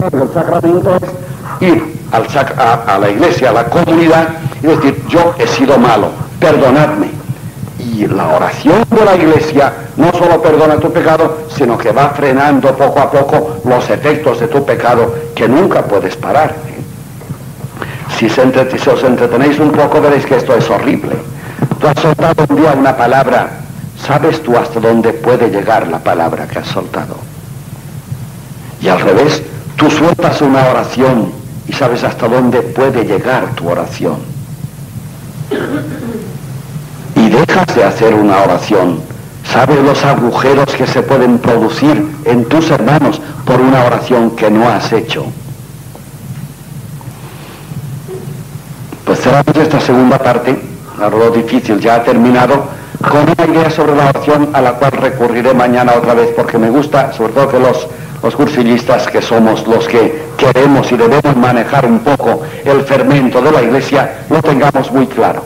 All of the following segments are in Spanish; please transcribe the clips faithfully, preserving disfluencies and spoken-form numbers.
el sacramento es ir al sac a, a la iglesia, a la comunidad, y decir, yo he sido malo, perdonadme. Y la oración de la iglesia no solo perdona tu pecado, sino que va frenando poco a poco los efectos de tu pecado que nunca puedes parar. Si, se entre, si os entretenéis un poco, veréis que esto es horrible. Tú has soltado un día una palabra, ¿sabes tú hasta dónde puede llegar la palabra que has soltado? Y al revés, tú sueltas una oración y sabes hasta dónde puede llegar tu oración. Y dejas de hacer una oración, sabes los agujeros que se pueden producir en tus hermanos por una oración que no has hecho. Pues cerramos esta segunda parte, ahora lo difícil ya ha terminado, con una idea sobre la oración a la cual recurriré mañana otra vez, porque me gusta, sobre todo que los, los cursillistas, que somos los que queremos y debemos manejar un poco el fermento de la iglesia, lo tengamos muy claro.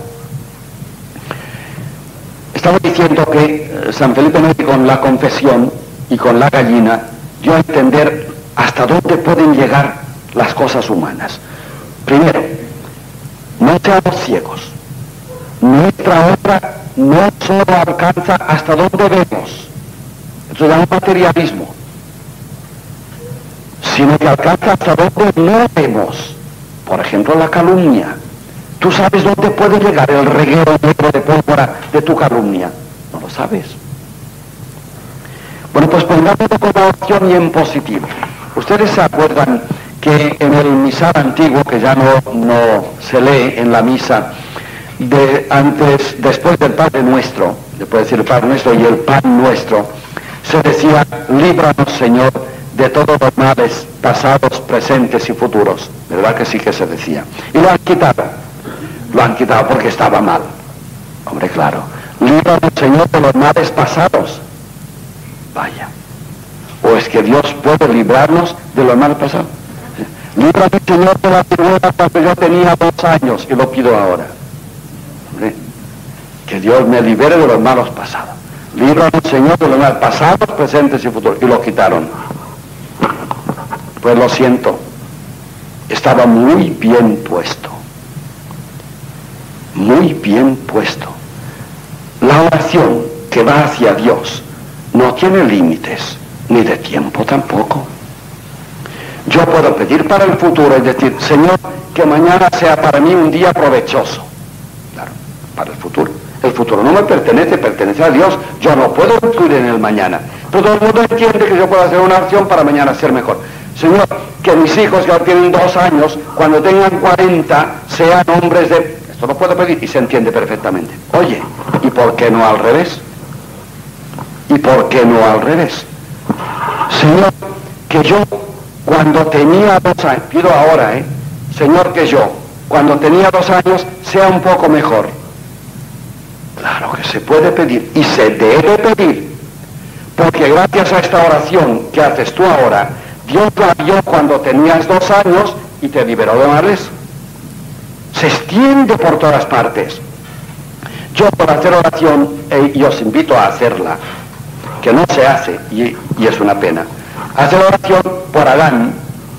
Estaba diciendo que San Felipe Neri, con la confesión y con la gallina, dio a entender hasta dónde pueden llegar las cosas humanas. Primero, no seamos ciegos. Nuestra obra no solo alcanza hasta donde vemos, esto es un materialismo, sino que alcanza hasta donde no vemos. Por ejemplo, la calumnia. ¿Tú sabes dónde puede llegar el reguero negro de pólvora de tu calumnia? No lo sabes. Bueno, pues pongámoslo con la opción y en positivo. Ustedes se acuerdan que en el misal antiguo, que ya no, no se lee en la misa, de antes, después del Padre Nuestro, después de decir el Padre Nuestro y el Pan Nuestro, se decía, líbranos, Señor, de todos los males pasados, presentes y futuros. ¿Verdad que sí que se decía? Y lo han quitado. Lo han quitado porque estaba mal. Hombre, claro. Líbranos, Señor, de los males pasados. Vaya. ¿O es que Dios puede librarnos de los males pasados? Líbrame, Señor, de la viruela cuando yo tenía dos años y lo pido ahora. Hombre, que Dios me libere de los malos pasados. Líbranos, Señor, de los males pasados, presentes y futuros. Y lo quitaron. Pues lo siento. Estaba muy bien puesto. Muy bien puesto. La oración que va hacia Dios no tiene límites, ni de tiempo tampoco. Yo puedo pedir para el futuro y decir, Señor, que mañana sea para mí un día provechoso. Claro, para el futuro. El futuro no me pertenece, pertenece a Dios. Yo no puedo influir en el mañana. Pero todo el mundo entiende que yo puedo hacer una oración para mañana ser mejor. Señor, que mis hijos que ahora tienen dos años, cuando tengan cuarenta, sean hombres de... Esto lo puedo pedir y se entiende perfectamente. Oye, ¿y por qué no al revés? ¿Y por qué no al revés? Señor, que yo cuando tenía dos años, pido ahora, ¿eh? Señor, que yo cuando tenía dos años sea un poco mejor. Claro que se puede pedir y se debe pedir, porque gracias a esta oración que haces tú ahora, Dios la vio cuando tenías dos años y te liberó de males. Se extiende por todas partes. Yo por hacer oración, eh, y os invito a hacerla, que no se hace, y, y es una pena, hacer oración por Adán.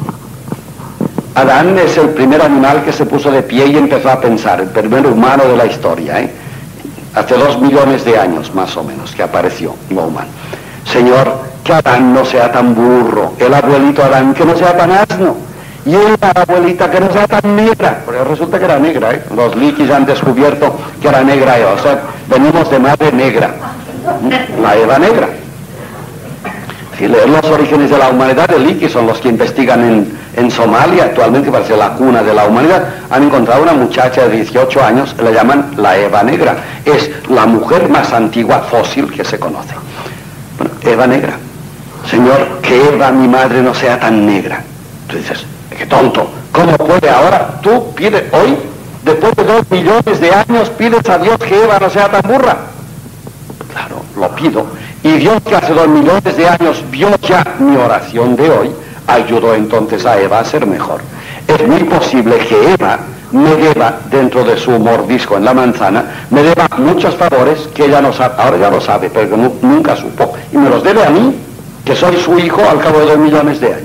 Adán es el primer animal que se puso de pie y empezó a pensar, el primer humano de la historia, ¿eh? Hace dos millones de años más o menos que apareció lo humano. Señor, que Adán no sea tan burro, el abuelito Adán que no sea tan asno, y la abuelita que no sea tan negra, porque resulta que era negra, ¿eh? Los liquis han descubierto que era negra, ¿eh? O sea, venimos de madre negra, la Eva negra. Si leer los orígenes de la humanidad, de liquis son los que investigan en, en Somalia, actualmente que parece la cuna de la humanidad, han encontrado una muchacha de dieciocho años, la llaman la Eva negra, es la mujer más antigua fósil que se conoce. Bueno, Eva negra. Señor, que Eva, mi madre, no sea tan negra. Tú dices, qué tonto, ¿cómo puede ahora? Tú pides hoy, después de dos millones de años, pides a Dios que Eva no sea tan burra. Claro, lo pido. Y Dios, que hace dos millones de años vio ya mi oración de hoy, ayudó entonces a Eva a ser mejor. Es muy posible que Eva me deba, dentro de su mordisco en la manzana, me deba muchos favores que ella no sabe, ahora ya lo sabe, pero que nu nunca supo. Y me los debe a mí, que soy su hijo al cabo de dos millones de años.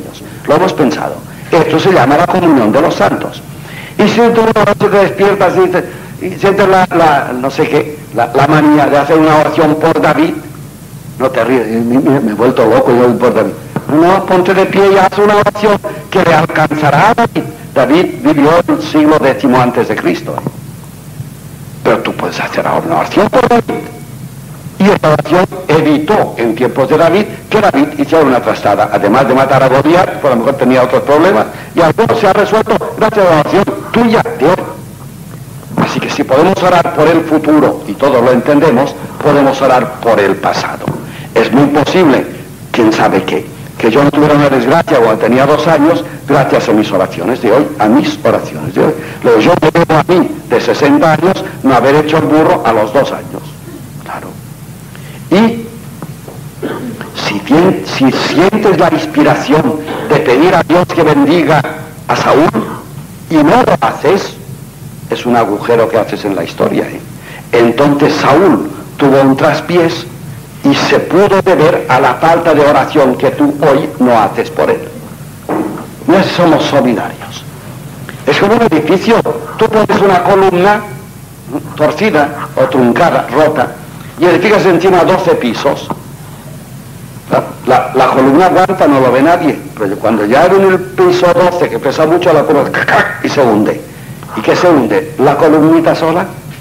lo hemos pensado. Esto se llama la comunión de los santos. Y si tú una noche te despiertas y, te, y sientes la, la, no sé qué, la, la manía de hacer una oración por David, no te ríes, me, me he vuelto loco yo por David. No, ponte de pie y haz una oración que le alcanzará a David. David vivió el siglo décimo antes de Cristo. ¿eh? Pero tú puedes hacer ahora una oración por David. Y esta oración evitó en tiempos de David que David hiciera una trastada. Además de matar a Goliat, por lo mejor tenía otros problemas, y alguno se ha resuelto gracias a la oración tuya de hoy. Así que si podemos orar por el futuro, y todos lo entendemos, podemos orar por el pasado. Es muy posible, quién sabe qué, que yo no tuviera una desgracia cuando tenía dos años, gracias a mis oraciones de hoy, a mis oraciones de hoy. Luego yo me debo a mí, de sesenta años, no haber hecho el burro a los dos años. Claro. Y si, bien, si sientes la inspiración de pedir a Dios que bendiga a Saúl y no lo haces, es un agujero que haces en la historia. ¿eh? Entonces Saúl tuvo un traspiés y se pudo deber a la falta de oración que tú hoy no haces por él. No somos solidarios. Es como un edificio, tú pones una columna torcida o truncada, rota, y edificas encima doce pisos. La, la, la columna aguanta, no lo ve nadie, pero cuando ya en el piso doce, que pesa mucho, la columna y se hunde. ¿Y qué se hunde? ¿La columnita sola?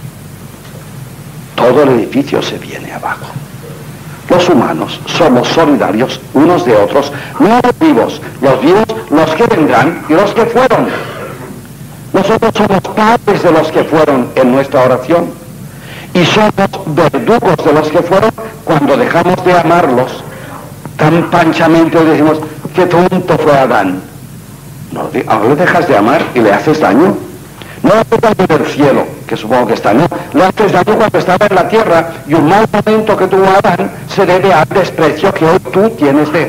Todo el edificio se viene abajo. Los humanos somos solidarios unos de otros, no los vivos, los vivos, los que vendrán y los que fueron. Nosotros somos padres de los que fueron en nuestra oración y somos verdugos de los que fueron cuando dejamos de amarlos tan panchamente y decimos, qué tonto fue Adán. No, ahora le dejas de amar y le haces daño. No le haces daño del cielo, que supongo que está, no. Le haces daño cuando estaba en la tierra y un mal momento que tuvo Adán se debe al desprecio que hoy tú tienes de él.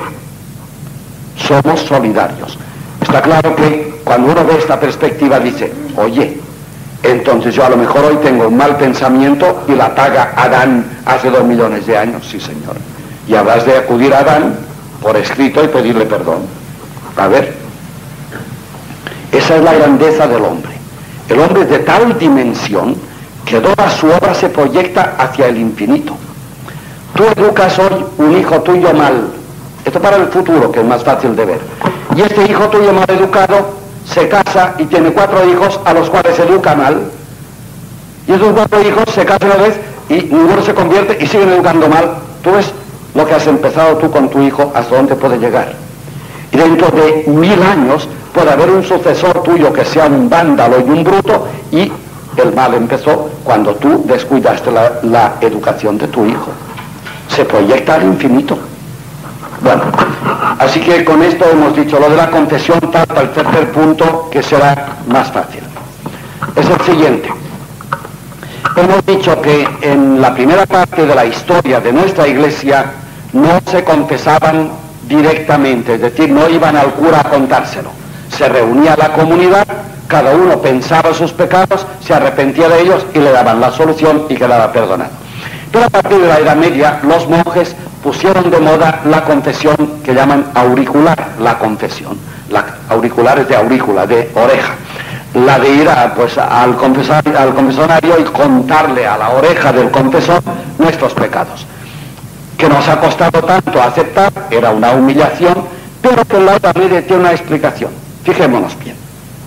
Somos solidarios. Está claro que cuando uno ve esta perspectiva dice, oye, entonces yo a lo mejor hoy tengo un mal pensamiento y la paga Adán hace dos millones de años, sí señor. Y habrás de acudir a Adán por escrito y pedirle perdón. A ver, esa es la grandeza del hombre. El hombre es de tal dimensión que toda su obra se proyecta hacia el infinito. Tú educas hoy un hijo tuyo mal, esto para el futuro, que es más fácil de ver, y este hijo tuyo mal educado se casa y tiene cuatro hijos a los cuales educa mal, y esos cuatro hijos se casan una vez y ninguno se convierte y siguen educando mal. Tú ves lo que has empezado tú con tu hijo, hasta dónde puede llegar. Y dentro de mil años puede haber un sucesor tuyo que sea un vándalo y un bruto, y el mal empezó cuando tú descuidaste la, la educación de tu hijo. Se proyecta al infinito. Bueno, así que con esto hemos dicho lo de la confesión, tal para el tercer punto, que será más fácil. Es el siguiente. Hemos dicho que en la primera parte de la historia de nuestra iglesia no se confesaban directamente, es decir, no iban al cura a contárselo. Se reunía la comunidad, cada uno pensaba sus pecados, se arrepentía de ellos y le daban la solución y quedaba perdonado. Pero a partir de la Edad Media, los monjes pusieron de moda la confesión que llaman auricular, la confesión. La auricular es de aurícula, de oreja. La de ir a, pues, al, confesar, al confesionario y contarle a la oreja del confesor nuestros pecados. Que nos ha costado tanto aceptar, era una humillación, pero que en la Edad Media tiene una explicación. Fijémonos bien.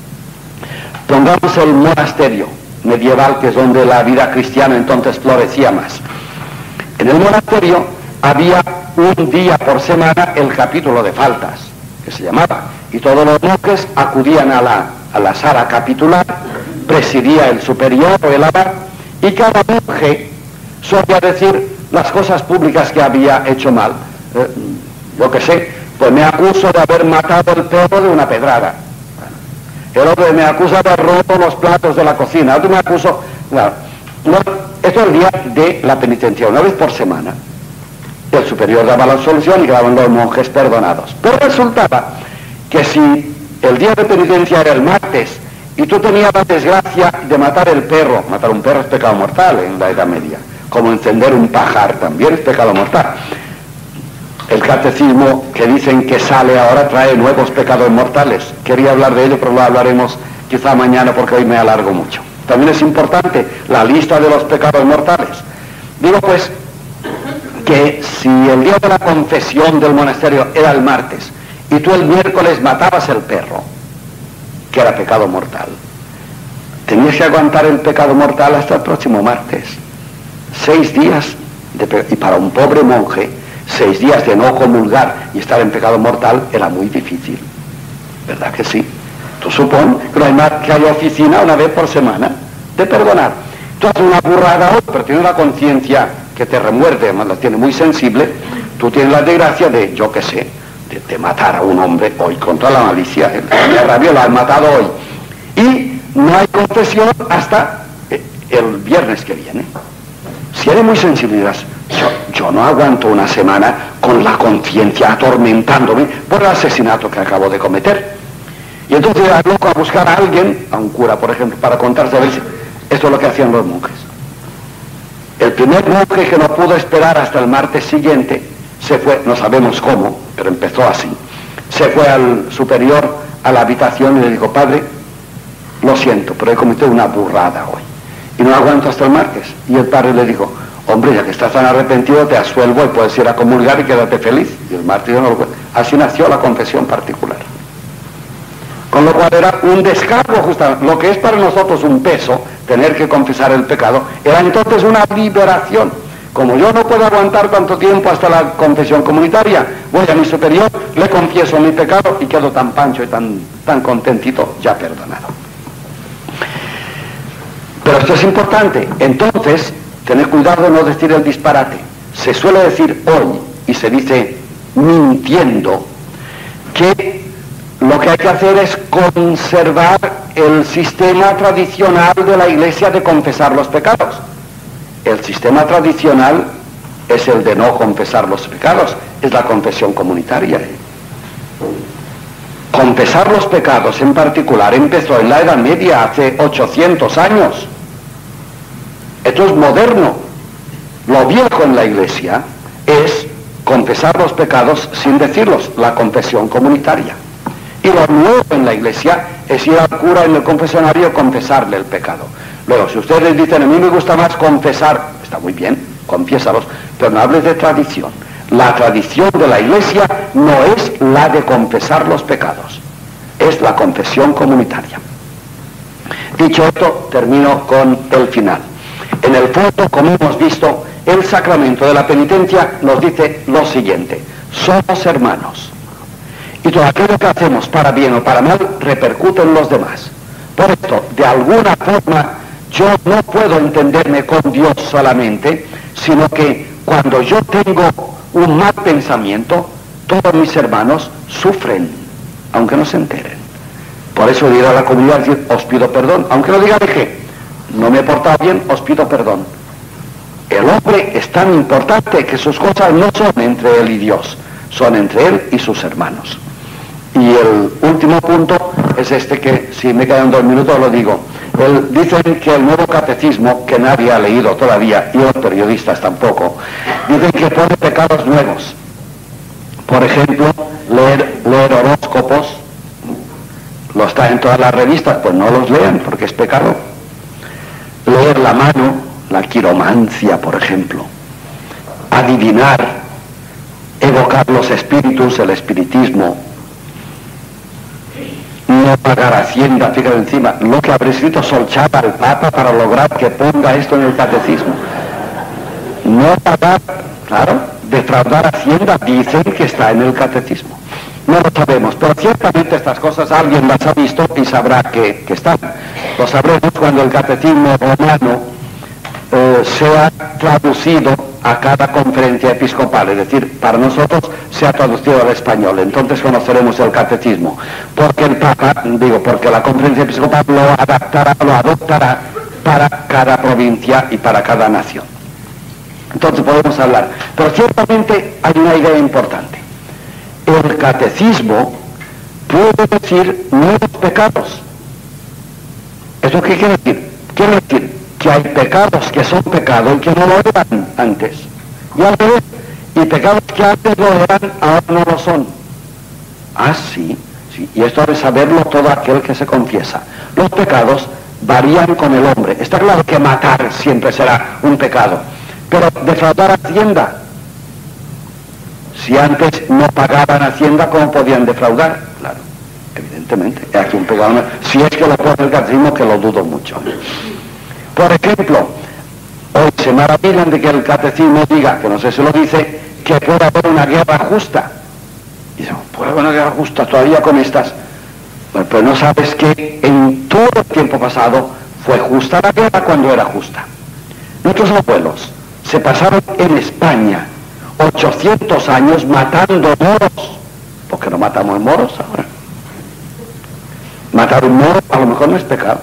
Pongamos el monasterio medieval, que es donde la vida cristiana entonces florecía más. En el monasterio había un día por semana el capítulo de faltas, que se llamaba, y todos los monjes acudían a la, a la sala capitular, presidía el superior o el abad, y cada monje solía decir las cosas públicas que había hecho mal. Eh, yo qué sé, pues me acuso de haber matado el perro de una pedrada. El otro me acusa de haber roto los platos de la cocina. El otro me acuso... Claro, no, esto es el día de la penitencia, una vez por semana. El superior daba la solución y quedaban los monjes perdonados. Pero resultaba que si el día de penitencia era el martes y tú tenías la desgracia de matar el perro, matar un perro es pecado mortal en la Edad Media, como encender un pajar también es pecado mortal. el catecismo, que dicen que sale ahora, trae nuevos pecados mortales. Quería hablar de ello, pero lo hablaremos quizá mañana porque hoy me alargo mucho. También es importante la lista de los pecados mortales. Digo pues que si el día de la confesión del monasterio era el martes y tú el miércoles matabas el perro, que era pecado mortal, tenías que aguantar el pecado mortal hasta el próximo martes. Seis días, de, y para un pobre monje, seis días de no comulgar y estar en pecado mortal era muy difícil. ¿Verdad que sí? Tú supón que no hay más que haya oficina una vez por semana de perdonar. Tú haces una burrada hoy, pero tienes una conciencia que te remuerde, además la tiene muy sensible. Tú tienes la desgracia de, yo qué sé, de, de matar a un hombre hoy contra la malicia. El, el rabio lo han matado hoy. Y no hay confesión hasta el viernes que viene. Si eres muy sensible, dirás, yo, yo no aguanto una semana con la conciencia atormentándome por el asesinato que acabo de cometer. Y entonces era loco a buscar a alguien, a un cura por ejemplo, para contarse a ver si esto es lo que hacían los monjes. El primer monje que no pudo esperar hasta el martes siguiente se fue, no sabemos cómo, pero empezó así. Se fue al superior a la habitación y le dijo, padre, lo siento, pero he cometido una burrada hoy y no aguanto hasta el martes. Y el padre le dijo, hombre, ya que estás tan arrepentido, te asuelvo y puedes ir a comulgar y quédate feliz. Y el martes no lo fue. Así nació la confesión particular. Con lo cual era un descargo justamente. Lo que es para nosotros un peso, tener que confesar el pecado, era entonces una liberación. Como yo no puedo aguantar tanto tiempo hasta la confesión comunitaria, voy a mi superior, le confieso mi pecado y quedo tan pancho y tan, tan contentito, ya perdonado. Pero esto es importante. Entonces, tener cuidado de no decir el disparate. Se suele decir hoy, y se dice mintiendo, que lo que hay que hacer es conservar el sistema tradicional de la Iglesia de confesar los pecados. El sistema tradicional es el de no confesar los pecados, es la confesión comunitaria. Confesar los pecados en particular empezó en la Edad Media, hace ochocientos años. Esto es moderno. Lo viejo en la Iglesia es confesar los pecados sin decirlos, la confesión comunitaria. Y lo nuevo en la Iglesia es ir al cura en el confesionario y confesarle el pecado. Luego, si ustedes dicen, a mí me gusta más confesar, está muy bien, confiésalos, pero no hables de tradición. La tradición de la Iglesia no es la de confesar los pecados, es la confesión comunitaria. Dicho esto, termino con el final. En el fondo, como hemos visto, el sacramento de la penitencia nos dice lo siguiente: somos hermanos. Y todo aquello que hacemos, para bien o para mal, repercute en los demás. Por esto, de alguna forma, yo no puedo entenderme con Dios solamente, sino que cuando yo tengo un mal pensamiento, todos mis hermanos sufren, aunque no se enteren. Por eso ir a la comunidad y decir, os pido perdón, aunque no diga de qué, no me he portado bien, os pido perdón. El hombre es tan importante que sus cosas no son entre él y Dios, son entre él y sus hermanos. Y el último punto es este, que si me quedan dos minutos lo digo. El, dicen que el nuevo catecismo, que nadie ha leído todavía, y los periodistas tampoco, dicen que pone pecados nuevos. Por ejemplo, leer, leer horóscopos, lo está en todas las revistas, pues no los lean porque es pecado. Leer la mano, la quiromancia, por ejemplo. Adivinar, evocar los espíritus, el espiritismo. No pagar hacienda, fíjate encima, lo que habrá escrito Solchata al Papa para lograr que ponga esto en el catecismo. No pagar, claro, defraudar hacienda, dicen que está en el catecismo. No lo sabemos, pero ciertamente estas cosas alguien las ha visto y sabrá que, que están. Lo sabremos cuando el catecismo romano eh, sea traducido a cada conferencia episcopal, es decir, para nosotros se ha traducido al español, entonces conoceremos el catecismo, porque el Papa, digo, porque la conferencia episcopal lo adaptará, lo adoptará para cada provincia y para cada nación. Entonces podemos hablar, pero ciertamente hay una idea importante. El catecismo puede decir nuevos pecados. ¿Eso qué quiere decir? Quiere decir que hay pecados que son pecados y que no lo eran antes. Y al revés, Y pecados que antes lo eran, ahora no lo son. Ah, sí, sí. Y esto debe saberlo todo aquel que se confiesa. Los pecados varían con el hombre. Está claro que matar siempre será un pecado. Pero defraudar Hacienda, si antes no pagaban Hacienda, ¿cómo podían defraudar? Claro, evidentemente. Aquí un pecado, si es que lo pone el catecismo, que lo dudo mucho. Por ejemplo, hoy se maravillan de que el catecismo diga, que no sé si lo dice, que puede haber una guerra justa. Y dicen, puede haber una guerra justa todavía con estas. Bueno, pero no sabes que en todo el tiempo pasado fue justa la guerra cuando era justa. Nuestros abuelos se pasaron en España ochocientos años matando moros. ¿Por qué no matamos moros ahora? Matar un moro a lo mejor no es pecado.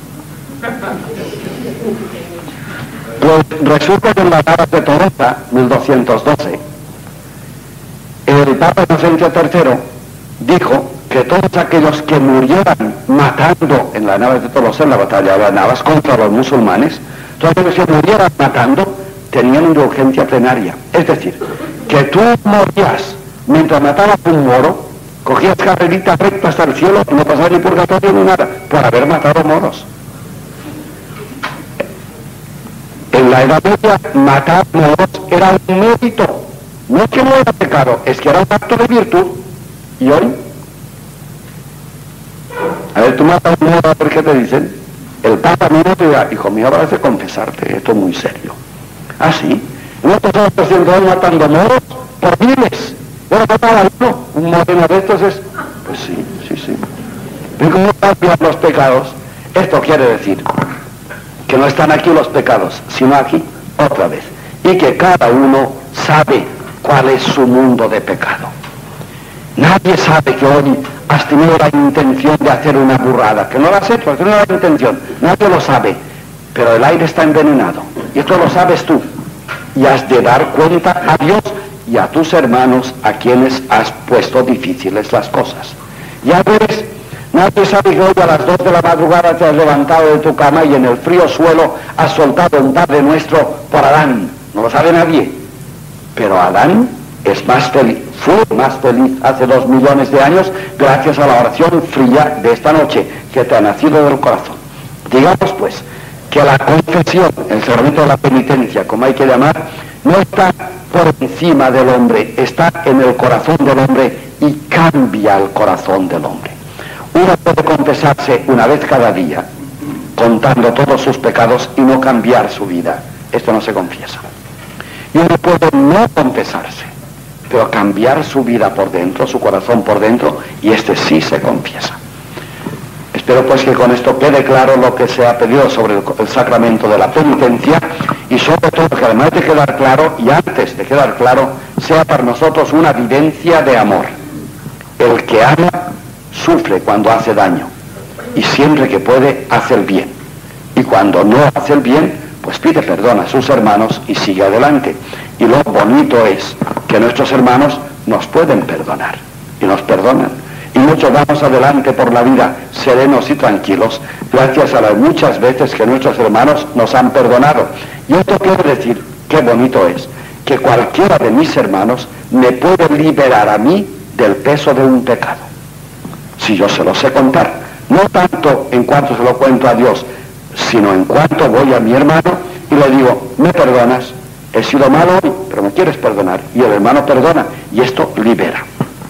Pues resulta que en las Navas de Tolosa, mil doscientos doce, el Papa Inocencio tercero dijo que todos aquellos que murieran matando en las Navas de Tolosa, en la batalla de las Navas contra los musulmanes, todos aquellos que murieran matando tenían indulgencia plenaria. Es decir, que tú morías mientras matabas un moro, cogías carrerita recta hasta el cielo y no pasabas ni purgatorio ni nada, por haber matado moros. En la Edad Media, matar moros era un mérito. No es que no era pecado, es que era un acto de virtud. ¿Y hoy? A ver, tú matas un moro, a ver qué te dicen. El Papa mismo te dirá, hijo mío, habrás de confesarte, esto es muy serio. ¿Ah, sí? ¿No te estás haciendo hoy matando moros por miles? Bueno, matar a uno, un moreno de estos es... Pues sí, sí, sí. ¿Ven cómo cambian los pecados? Esto quiere decir que no están aquí los pecados, sino aquí, otra vez. Y que cada uno sabe cuál es su mundo de pecado. Nadie sabe que hoy has tenido la intención de hacer una burrada, que no la has hecho, has tenido la intención, nadie lo sabe, pero el aire está envenenado, y esto lo sabes tú, y has de dar cuenta a Dios y a tus hermanos a quienes has puesto difíciles las cosas. Ya ves, nadie sabe que hoy a las dos de la madrugada te has levantado de tu cama y en el frío suelo has soltado un Padre Nuestro por Adán, no lo sabe nadie, pero Adán es más feliz, fue más feliz hace dos millones de años gracias a la oración fría de esta noche que te ha nacido del corazón. Digamos pues que la confesión, el sacramento de la penitencia, como hay que llamar, no está por encima del hombre, está en el corazón del hombre y cambia el corazón del hombre. Uno puede confesarse una vez cada día, contando todos sus pecados y no cambiar su vida. Esto no se confiesa. Y uno puede no confesarse, pero cambiar su vida por dentro, su corazón por dentro, y este sí se confiesa. Espero pues que con esto quede claro lo que se ha pedido sobre el, el sacramento de la penitencia, y sobre todo que además de quedar claro, y antes de quedar claro, sea para nosotros una vivencia de amor. El que ama sufre cuando hace daño, y siempre que puede hace el bien, y cuando no hace el bien, pues pide perdón a sus hermanos y sigue adelante. Y lo bonito es que nuestros hermanos nos pueden perdonar, y nos perdonan. Y muchos vamos adelante por la vida serenos y tranquilos, gracias a las muchas veces que nuestros hermanos nos han perdonado. Y esto quiere decir, qué bonito es, que cualquiera de mis hermanos me puede liberar a mí del peso de un pecado, si yo se lo sé contar. No tanto en cuanto se lo cuento a Dios, sino en cuanto voy a mi hermano y le digo, ¿me perdonas? He sido malo hoy, pero me quieres perdonar. Y el hermano perdona, y esto libera.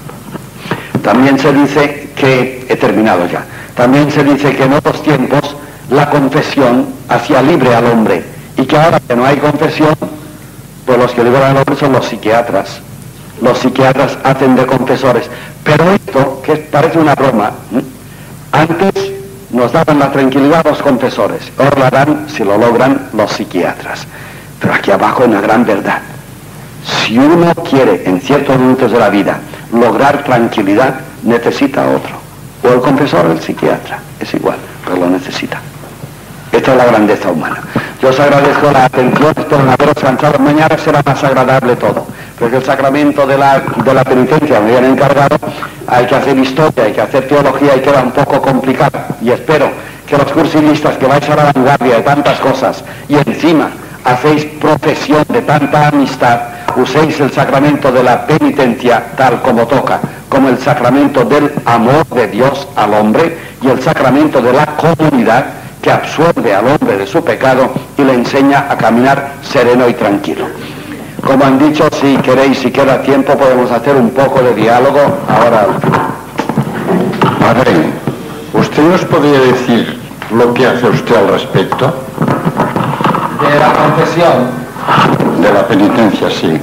También se dice que, he terminado ya, también se dice que en otros tiempos la confesión hacía libre al hombre, y que ahora que no hay confesión, pues los que liberan al hombre son los psiquiatras. Los psiquiatras hacen de confesores. Pero esto, que parece una broma, ¿eh? Antes nos daban la tranquilidad los confesores, ahora la dan, si lo logran, los psiquiatras. Pero aquí abajo hay una gran verdad. Si uno quiere, en ciertos momentos de la vida, lograr tranquilidad, necesita otro. O el confesor o el psiquiatra, es igual, pero lo necesita. Esta es la grandeza humana. Yo os agradezco la atención, espero no haberos cansado. Mañana será más agradable todo, porque el sacramento de la, de la penitencia me viene encargado, hay que hacer historia, hay que hacer teología y queda un poco complicado. Y espero que los cursilistas que vais a la vanguardia de tantas cosas y encima hacéis profesión de tanta amistad, uséis el sacramento de la penitencia tal como toca, como el sacramento del amor de Dios al hombre y el sacramento de la comunidad que absuelve al hombre de su pecado y le enseña a caminar sereno y tranquilo. Como han dicho, si queréis, si queda tiempo, podemos hacer un poco de diálogo ahora. Padre, ¿usted nos podría decir lo que hace usted al respecto? De la confesión. De la penitencia, sí.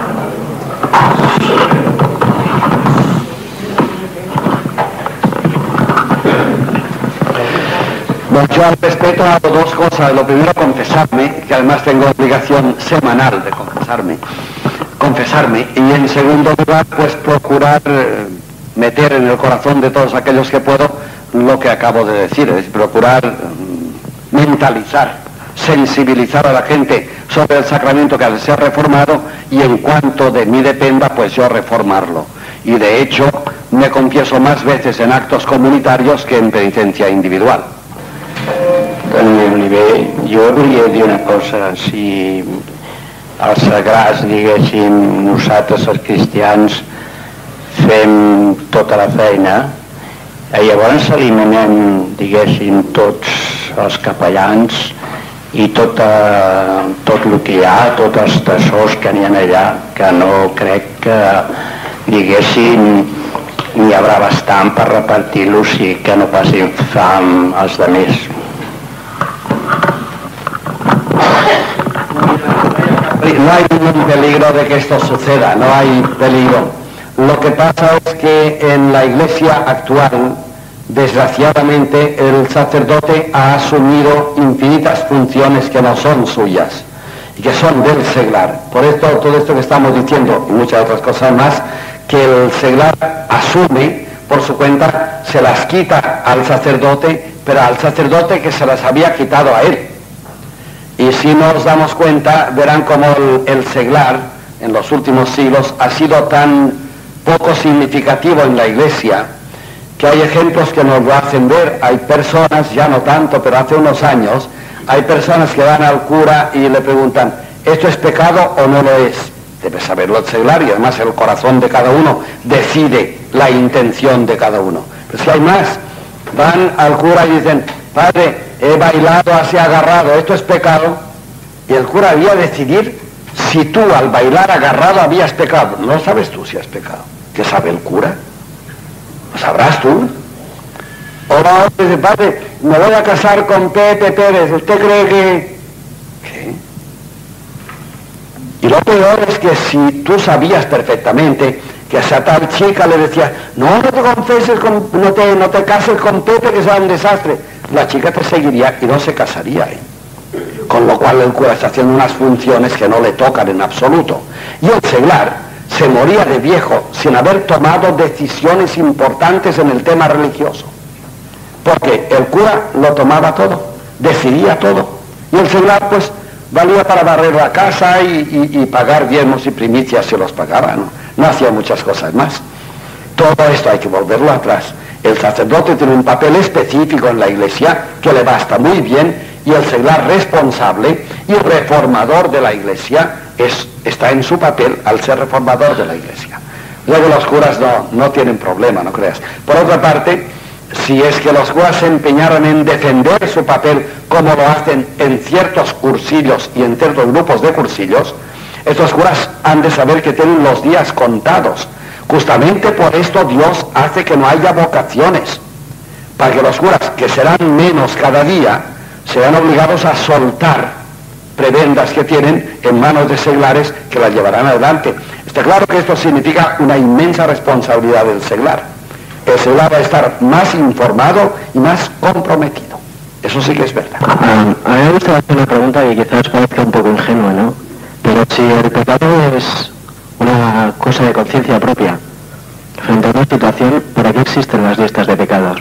Bueno, yo al respecto hago dos cosas. Lo primero, confesarme, que además tengo obligación semanal de confesarme. Confesarme. Y en segundo lugar, pues procurar eh, meter en el corazón de todos aquellos que puedo lo que acabo de decir. Es procurar eh, mentalizar, sensibilizar a la gente sobre el sacramento que ha de ser reformado y en cuanto de mí dependa, pues yo reformarlo. Y de hecho, me confieso más veces en actos comunitarios que en penitencia individual. En el nivell, jo volia dir una cosa, si els sagrats, diguéssim, nosaltres els cristians fem tota la feina, i llavors eliminem, diguéssim, tots els capellans i tot, eh, tot el que hi ha, tots els tesors que n'hi ha allà, que no crec que, diguéssim, n'hi haurà bastant per repartir-los i que no passin fam als altres. No hay ningún peligro de que esto suceda, no hay peligro. Lo que pasa es que en la iglesia actual, desgraciadamente, el sacerdote ha asumido infinitas funciones que no son suyas y que son del seglar. Por esto, todo esto que estamos diciendo y muchas otras cosas más, que el seglar asume por su cuenta, se las quita al sacerdote, pero al sacerdote que se las había quitado a él. Y si nos damos cuenta, verán cómo el, el seglar en los últimos siglos ha sido tan poco significativo en la iglesia que hay ejemplos que nos lo hacen ver. Hay personas, ya no tanto, pero hace unos años, hay personas que van al cura y le preguntan, ¿esto es pecado o no lo es? Debe saberlo el seglar y además el corazón de cada uno decide la intención de cada uno. Pero si hay más, van al cura y dicen, padre, he bailado así agarrado, ¿esto es pecado? Y el cura había de decidir si tú al bailar agarrado habías pecado. No sabes tú si has pecado. ¿Qué sabe el cura? ¿Lo sabrás tú? O no, dice, padre, me voy a casar con Pepe Pérez, ¿usted cree que...? ¿Qué? Y lo peor es que si tú sabías perfectamente que a esa tal chica le decía, no, no te confeses, con, no, te, no te cases con Pepe, que sea un desastre, la chica te seguiría y no se casaría. ¿eh? Con lo cual el cura está haciendo unas funciones que no le tocan en absoluto. Y el seglar se moría de viejo sin haber tomado decisiones importantes en el tema religioso. Porque el cura lo tomaba todo, decidía todo. Y el seglar, pues, valía para barrer la casa y, y, y pagar diezmos y primicias si los pagaba, ¿no? No hacía muchas cosas más. Todo esto hay que volverlo atrás. El sacerdote tiene un papel específico en la iglesia que le basta muy bien y el seglar responsable y reformador de la iglesia es, está en su papel al ser reformador de la iglesia. Luego los curas no, no tienen problema, no creas. Por otra parte, si es que los curas se empeñaran en defender su papel como lo hacen en ciertos cursillos y en ciertos grupos de cursillos, estos curas han de saber que tienen los días contados. Justamente por esto Dios hace que no haya vocaciones, para que los curas, que serán menos cada día, sean obligados a soltar prebendas que tienen en manos de seglares que las llevarán adelante. Está claro que esto significa una inmensa responsabilidad del seglar. El seglar va a estar más informado y más comprometido. Eso sí que es verdad. Um, a mí me gustaría hacer una pregunta que quizás parezca un poco ingenua, ¿no? Pero si el pecado es una cosa de conciencia propia, frente a una situación, ¿para qué existen las listas de pecados?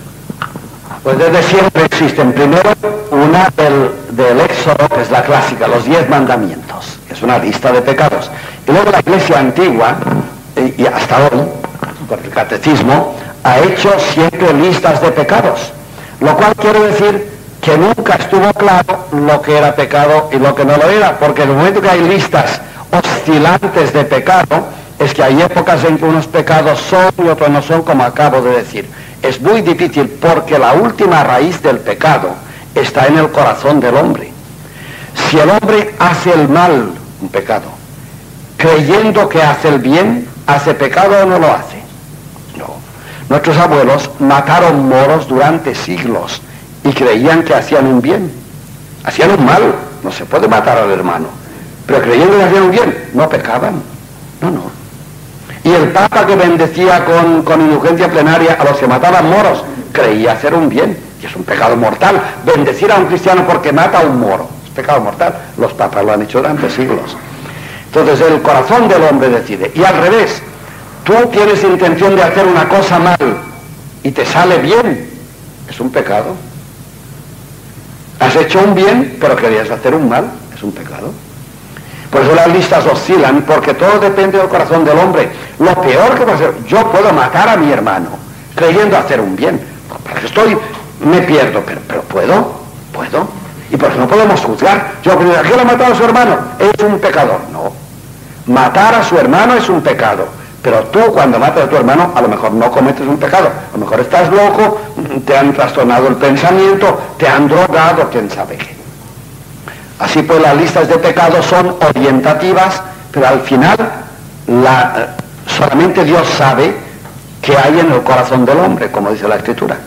Pues desde siempre existen. Primero, una del, del Éxodo, que es la clásica, los diez mandamientos, que es una lista de pecados. Y luego la Iglesia antigua, y, y hasta hoy, por el catecismo, ha hecho siempre listas de pecados. Lo cual quiere decir que nunca estuvo claro lo que era pecado y lo que no lo era, porque en el momento que hay listas oscilantes de pecado es que hay épocas en que unos pecados son y otros no son, como acabo de decir. Es muy difícil porque la última raíz del pecado está en el corazón del hombre. Si el hombre hace el mal, un pecado, creyendo que hace el bien, ¿hace pecado o no lo hace? No. Nuestros abuelos mataron moros durante siglos y creían que hacían un bien. Hacían un mal, no se puede matar al hermano, pero creyendo que hacían un bien, no pecaban. No, no. Y el Papa que bendecía con, con indulgencia plenaria a los que mataban moros, creía hacer un bien, y es un pecado mortal. Bendecir a un cristiano porque mata a un moro, es pecado mortal. Los papas lo han hecho durante siglos. Entonces el corazón del hombre decide. Y al revés, tú tienes intención de hacer una cosa mal y te sale bien, es un pecado. Has hecho un bien, pero querías hacer un mal, es un pecado. Por eso las listas oscilan, porque todo depende del corazón del hombre. Lo peor que puede ser, yo puedo matar a mi hermano, creyendo hacer un bien. Porque estoy, me pierdo, pero, pero puedo, puedo. Y por eso no podemos juzgar. Yo, ¿quién ha matado a su hermano? Es un pecador. No. Matar a su hermano es un pecado. Pero tú, cuando matas a tu hermano, a lo mejor no cometes un pecado. A lo mejor estás loco, te han trastornado el pensamiento, te han drogado, quién sabe qué. Así pues, las listas de pecados son orientativas, pero al final la, solamente Dios sabe qué hay en el corazón del hombre, como dice la Escritura.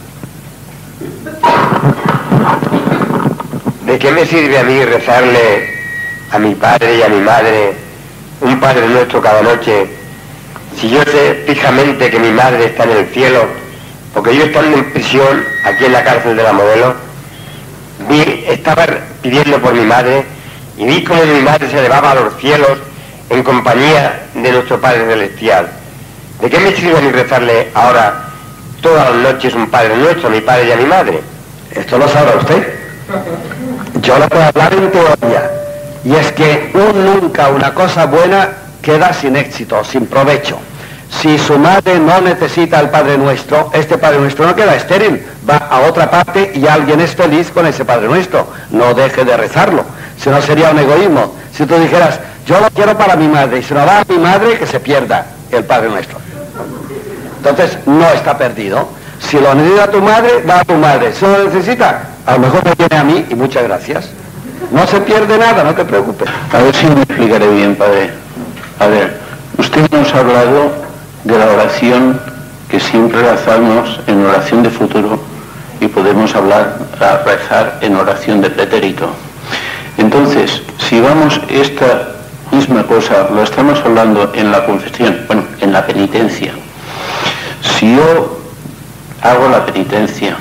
¿De qué me sirve a mí rezarle a mi padre y a mi madre un Padre Nuestro cada noche si yo sé fijamente que mi madre está en el cielo? Porque yo estando en prisión, aquí en la cárcel de la Modelo, vi, estaba pidiendo por mi madre y vi cómo mi madre se elevaba a los cielos en compañía de nuestro Padre Celestial. ¿De qué me sirve a mí rezarle ahora todas las noches un Padre Nuestro a mi padre y a mi madre? Esto lo sabrá usted. Yo le puedo hablar en teoría, y es que un nunca una cosa buena queda sin éxito, sin provecho. Si su madre no necesita el Padre Nuestro, este Padre Nuestro no queda estéril, va a otra parte y alguien es feliz con ese Padre Nuestro. No deje de rezarlo, si no sería un egoísmo. Si tú dijeras, yo lo quiero para mi madre, y si no va a mi madre, que se pierda el Padre Nuestro. Entonces no está perdido. Si lo necesita tu madre, va a tu madre. Si lo necesita, a lo mejor me viene a mí y muchas gracias. No se pierde nada, no te preocupes. A ver si me explicaré bien, padre. A ver, usted nos ha hablado de la oración que siempre rezamos en oración de futuro y podemos hablar, a rezar en oración de pretérito. Entonces, si vamos esta misma cosa, lo estamos hablando en la confesión, bueno, en la penitencia. Si yo hago la penitencia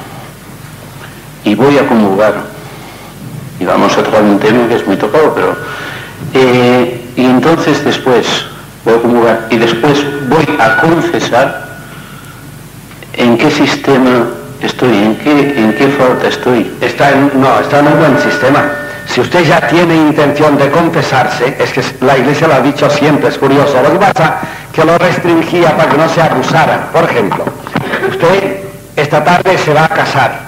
y voy a comulgar, y vamos a tocar un tema que es muy tocado, pero eh, y entonces después voy a comulgar y después voy a confesar, ¿en qué sistema estoy? ¿En qué, en qué falta estoy? Está en, no, está en un buen sistema. Si usted ya tiene intención de confesarse, es que la Iglesia lo ha dicho siempre, es curioso. Lo que pasa que lo restringía para que no se abusara. Por ejemplo, usted esta tarde se va a casar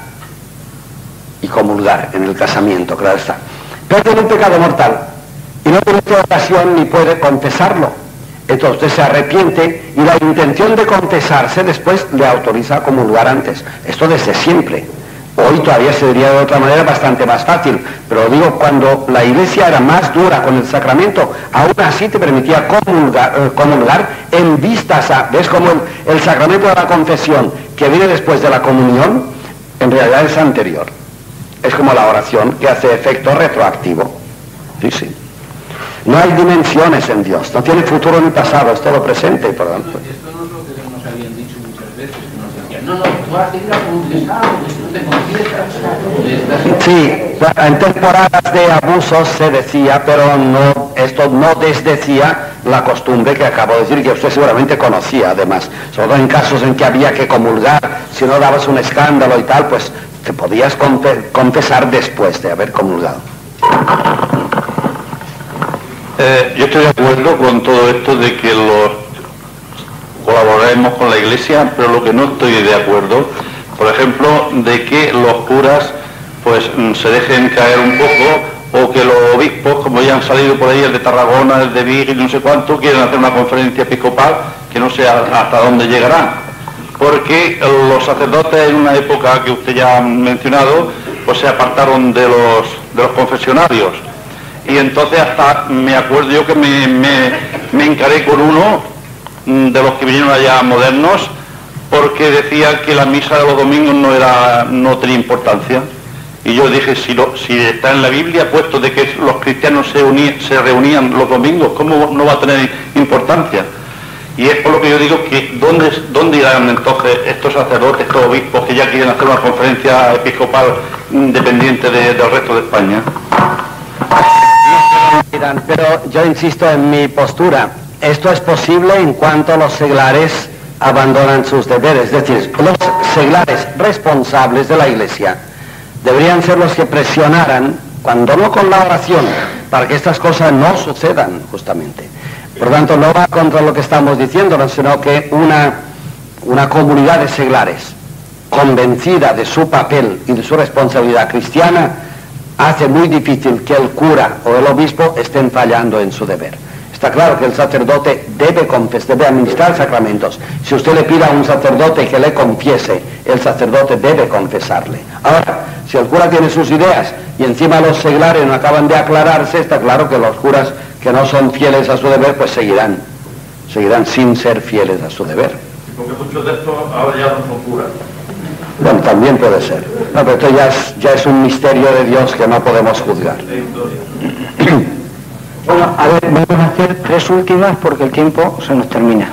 y comulgar en el casamiento, claro está. Pero tiene un pecado mortal y no tiene ocasión ni puede confesarlo. Entonces usted se arrepiente y la intención de confesarse después le autoriza a comulgar antes. Esto desde siempre. Hoy todavía se diría de otra manera bastante más fácil, pero digo, cuando la Iglesia era más dura con el sacramento, aún así te permitía comulgar, eh, comulgar en vistas a... ¿Ves cómo el, el sacramento de la confesión, que viene después de la comunión, en realidad es anterior? Es como la oración que hace efecto retroactivo. Sí, sí. No hay dimensiones en Dios, no tiene futuro ni pasado, es todo presente y por lo tanto. Esto no es lo que nos habían dicho muchas veces, que nos decían, no, no, tú vas a ir a confesar, no te confiesas. Sí, en temporadas de abusos se decía, pero no, esto no desdecía la costumbre que acabo de decir, que usted seguramente conocía además, sobre todo en casos en que había que comulgar, si no dabas un escándalo y tal, pues te podías confesar después de haber comulgado. Eh, yo estoy de acuerdo con todo esto de que los colaboremos con la Iglesia, pero lo que no estoy de acuerdo, por ejemplo, de que los curas pues se dejen caer un poco o que los obispos, como ya han salido por ahí, el de Tarragona, el de Vigo y no sé cuánto, quieren hacer una conferencia episcopal que no sé hasta dónde llegará, porque los sacerdotes en una época que usted ya ha mencionado, pues se apartaron de los, de los confesionarios, y entonces hasta me acuerdo yo que me, me, me encaré con uno de los que vinieron allá modernos, porque decía que la misa de los domingos no era, no tenía importancia. Y yo dije, si, lo, si está en la Biblia puesto de que los cristianos se, uní, se reunían los domingos, ¿cómo no va a tener importancia? Y es por lo que yo digo que ¿dónde, dónde irán entonces estos sacerdotes, estos obispos que ya quieren hacer una conferencia episcopal independiente de, del resto de España? Pero yo insisto en mi postura. Esto es posible en cuanto los seglares abandonan sus deberes. Es decir, los seglares responsables de la Iglesia deberían ser los que presionaran, cuando no con la oración, para que estas cosas no sucedan, justamente. Por lo tanto, no va contra lo que estamos diciendo, sino que una, una comunidad de seglares convencida de su papel y de su responsabilidad cristiana hace muy difícil que el cura o el obispo estén fallando en su deber. Está claro que el sacerdote debe confesar, debe administrar sacramentos. Si usted le pide a un sacerdote que le confiese, el sacerdote debe confesarle. Ahora, si el cura tiene sus ideas y encima los seglares no acaban de aclararse, está claro que los curas que no son fieles a su deber, pues seguirán, seguirán sin ser fieles a su deber. Porque muchos de estos ahora ya no son curas. Bueno, también puede ser. No, pero esto ya es, ya es un misterio de Dios que no podemos juzgar. Bueno, a ver, vamos a hacer tres últimas porque el tiempo se nos termina.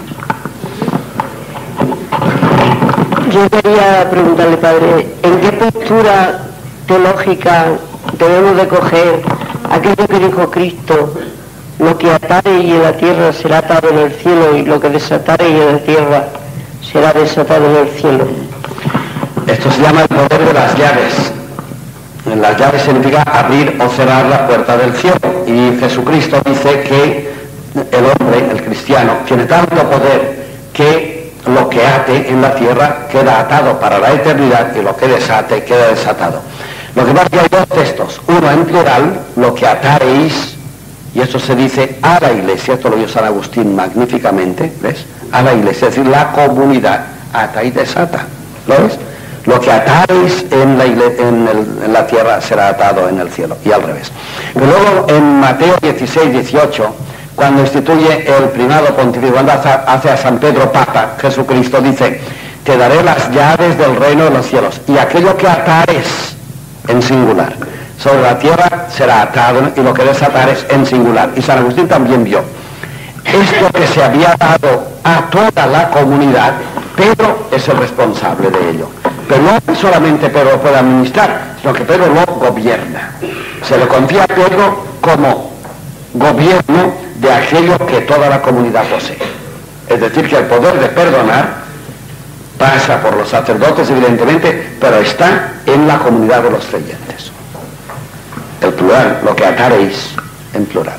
Yo quería preguntarle, padre, ¿en qué postura teológica debemos de coger aquello que dijo Cristo? Lo que atare y en la tierra será atado en el cielo, y lo que desatare y en la tierra será desatado en el cielo. Esto se llama el poder de las llaves. Las llaves significa abrir o cerrar la puerta del cielo. Y Jesucristo dice que el hombre, el cristiano, tiene tanto poder que lo que ate en la tierra queda atado para la eternidad y lo que desate queda desatado. Lo que pasa es que hay dos textos. Uno en plural, lo que atareis, y esto se dice a la iglesia, esto lo dio San Agustín magníficamente, ¿ves? A la iglesia, es decir, la comunidad ata y desata, ¿lo ves? Lo que atareis en la, en, el, en la tierra será atado en el cielo, y al revés. Pero luego en Mateo dieciséis, dieciocho, cuando instituye el primado pontificio, cuando hace, hace a San Pedro Papa, Jesucristo dice, te daré las llaves del reino de los cielos, y aquello que atares en singular sobre la tierra será atado, y lo que desatares en singular. Y San Agustín también vio esto que se había dado a toda la comunidad. Pedro es el responsable de ello. Pero no solamente Pedro lo puede administrar, sino que Pedro lo gobierna. Se le confía a Pedro como gobierno de aquello que toda la comunidad posee. Es decir, que el poder de perdonar pasa por los sacerdotes, evidentemente, pero está en la comunidad de los creyentes. El plural, lo que atareis en plural.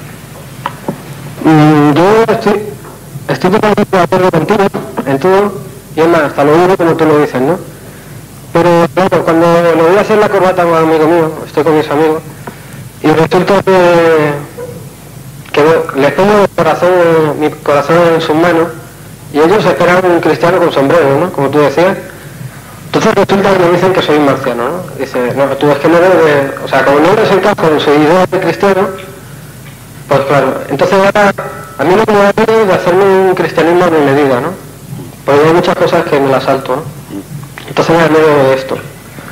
Mm, yo estoy, estoy totalmente de acuerdo contigo en todo, y es más, hasta lo digo como tú lo dices, ¿no? Pero claro, cuando le voy a hacer la corbata a un amigo mío, estoy con mis amigos, y resulta que, que bueno, les pongo el corazón, mi corazón en sus manos, y ellos esperan un cristiano con sombrero, ¿no? Como tú decías. Entonces resulta que me dicen que soy un marciano, ¿no? Dice, no, tú es que no eres, o sea, como no eres el caso en su idea de cristiano, pues claro, entonces ahora a mí lo que me da miedo es de hacerme un cristianismo a mi medida, ¿no? Porque hay muchas cosas que me las salto, ¿no? Entonces me da miedo de esto.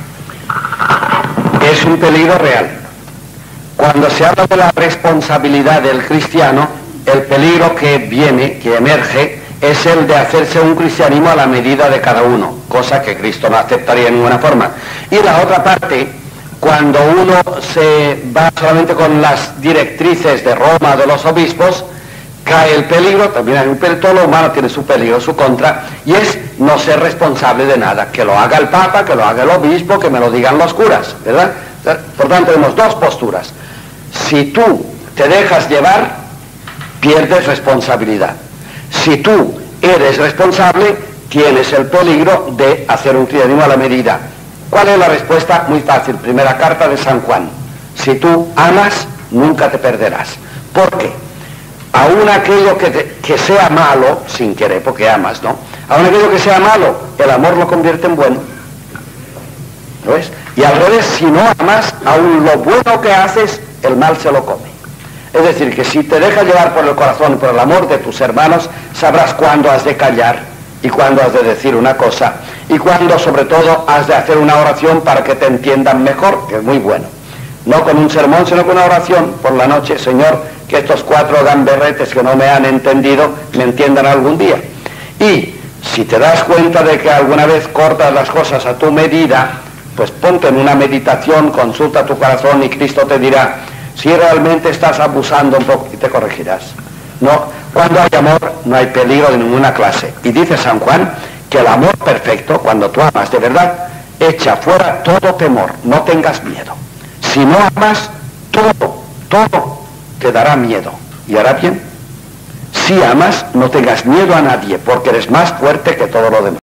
Es un peligro real. Cuando se habla de la responsabilidad del cristiano, el peligro que viene, que emerge, es el de hacerse un cristianismo a la medida de cada uno, cosa que Cristo no aceptaría de ninguna forma. Y la otra parte, cuando uno se va solamente con las directrices de Roma, de los obispos, cae el peligro, también hay un peligro, todo lo humano tiene su peligro, su contra, y es no ser responsable de nada, que lo haga el Papa, que lo haga el obispo, que me lo digan los curas, ¿verdad? Por tanto, tenemos dos posturas. Si tú te dejas llevar, pierdes responsabilidad. Si tú eres responsable, tienes el peligro de hacer un cristianismo a la medida. ¿Cuál es la respuesta? Muy fácil. Primera carta de San Juan. Si tú amas, nunca te perderás. ¿Por qué? Aún aquello que, te, que sea malo, sin querer, porque amas, ¿no? Aún aquello que sea malo, el amor lo convierte en bueno. ¿Lo ves? Y al revés, si no amas, aún lo bueno que haces, el mal se lo come. Es decir, que si te dejas llevar por el corazón y por el amor de tus hermanos, sabrás cuándo has de callar y cuándo has de decir una cosa y cuándo, sobre todo, has de hacer una oración para que te entiendan mejor, que es muy bueno. No con un sermón, sino con una oración por la noche. Señor, que estos cuatro gamberretes que no me han entendido, me entiendan algún día. Y si te das cuenta de que alguna vez cortas las cosas a tu medida, pues ponte en una meditación, consulta tu corazón y Cristo te dirá si realmente estás abusando un poco y te corregirás. No, cuando hay amor no hay peligro de ninguna clase. Y dice San Juan que el amor perfecto, cuando tú amas de verdad, echa fuera todo temor, no tengas miedo. Si no amas, todo, todo te dará miedo. ¿Y hará bien? Si amas, no tengas miedo a nadie, porque eres más fuerte que todo lo demás.